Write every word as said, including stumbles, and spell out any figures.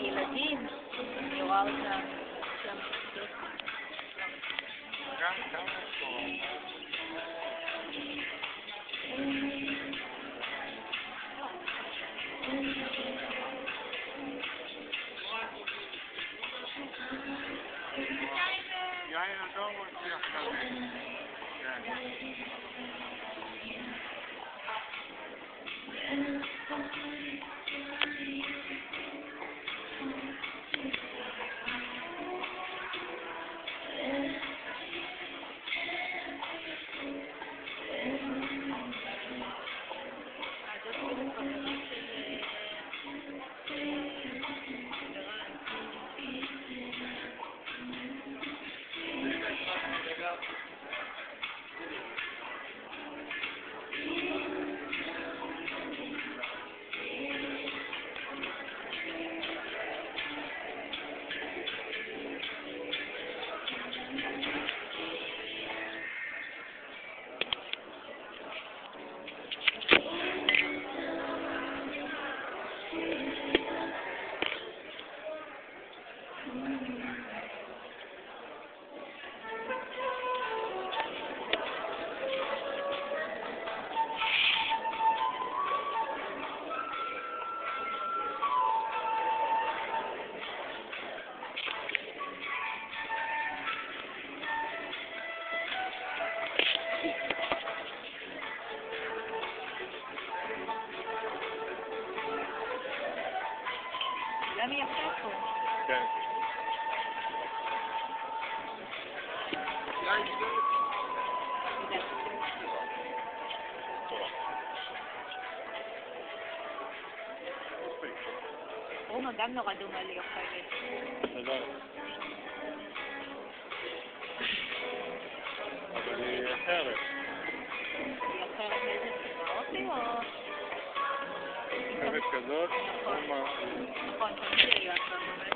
ילדים, אני רואה אותם שם כיף. גם כמה פה. יאיר אדום מוציא עכשיו. כן. גם יפה פה. כן. רומה גם נורא דומה לי אוכלת. תודה. אבל היא אחרת. היא אחרת מאיזה צבע אופי או... אחרת כזאת? נכון, נכון, תמיד היא